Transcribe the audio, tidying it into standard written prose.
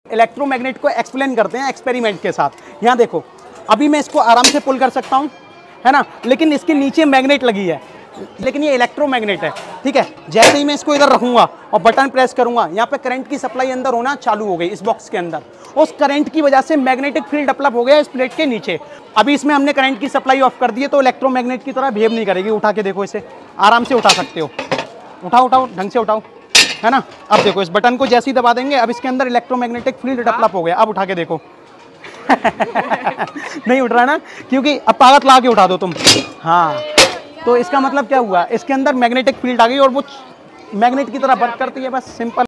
Electromagnet को explain करते हैं एक्सपेरिमेंट के साथ। यहाँ देखो, अभी मैं इसको आराम से पुल कर सकता हूँ, है ना, लेकिन इसके नीचे मैग्नेट लगी है, लेकिन ये इलेक्ट्रोमैग्नेट है, ठीक है। जैसे ही मैं इसको इधर रखूंगा और बटन प्रेस करूंगा, यहाँ पे करंट की सप्लाई अंदर होना चालू हो गई इस बॉक्स के अंदर। उस करंट की वजह से मैग्नेटिक फील्ड डेवलप हो गया इस प्लेट के नीचे। अभी इसमें हमने करंट की सप्लाई ऑफ कर दी है, तो इलेक्ट्रोमैग्नेट की तरह बिहेव नहीं करेगी। उठा के देखो, इसे आराम से उठा सकते हो, उठाओ उठाओ, ढंग से उठाओ, है ना। अब देखो, इस बटन को जैसे ही दबा देंगे, अब इसके अंदर इलेक्ट्रोमैग्नेटिक फील्ड डेवलप हो गया। अब उठा के देखो नहीं उठ रहा ना, क्योंकि अब ताकत ला के उठा दो तुम। हाँ, तो इसका मतलब क्या हुआ, इसके अंदर मैग्नेटिक फील्ड आ गई और वो मैग्नेट की तरह वर्क करती है, बस सिंपल।